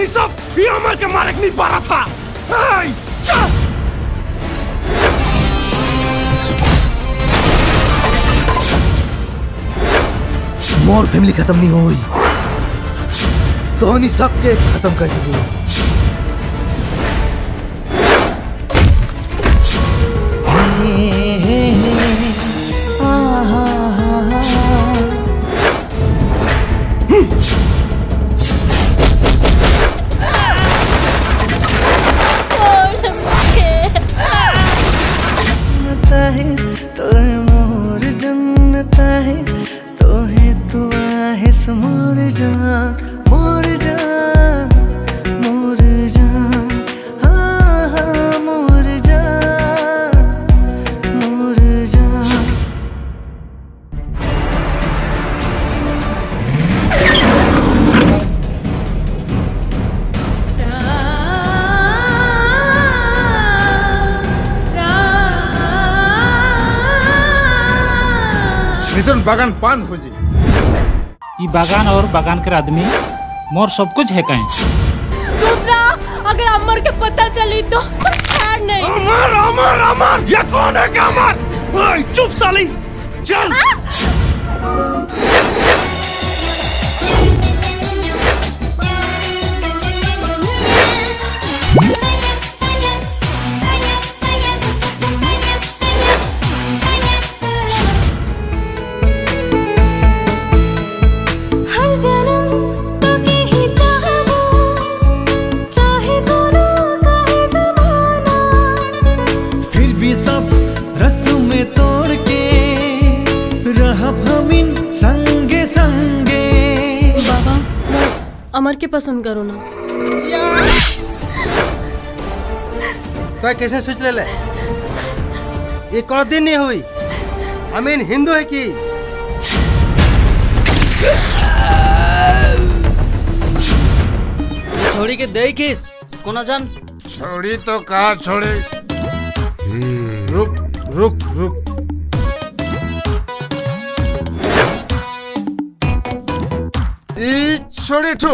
नहीं सब ये अमर के मारे नहीं पा रहा था। मोर फैमिली खत्म नहीं हुई तो नहीं सबके खत्म कर दी। बागान पान खोजी ये बागान और बागान के आदमी मोर सब कुछ है कहीं। दूसरा अगर अमर के पता चली तो खैर नहीं। अमर अमर अमर ये कौन है क्या अमर? चुप साली चल। अमर के पसंद करो ना। तो कैसे सोच ले ये कौन दिन नहीं हुई? अमीन हिंदू है कि छोड़ी के दे किस कोना जान? छोड़ी तो कहा छोड़ी। रुक रुक रुक छोड़ी तू।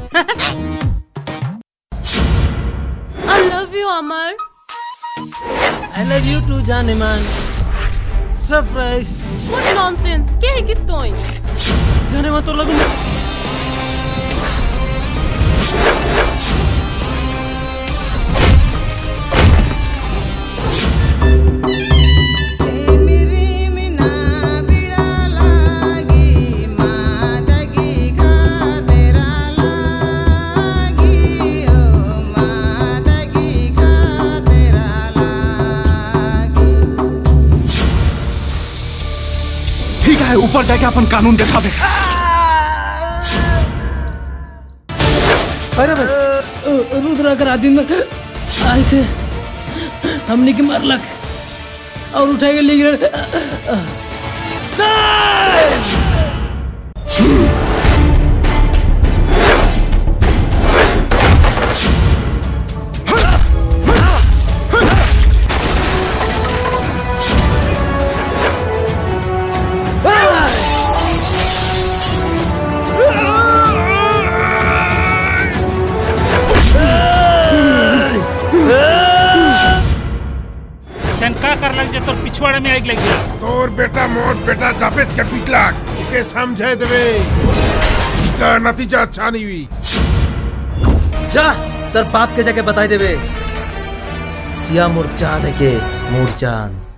I love you Amar. I love you too जाने मान। Surprise। What nonsense? क्या है किस तोई? जाने मान तो लगूं। ऊपर जाके अपन कानून दिखावे। अरे बस रुद्रा कर आदमी में आए थे हमने की मारलक और उठा के ले गए। तो पिछवाड़े में आग लगी तोर बेटा मोर बेटा जावेद के पिटला के समझे देवे का नतीजा अच्छा नहीं हुई। जा तर बाप के जाके बताई देवे सिया मोरजान के मोरजान।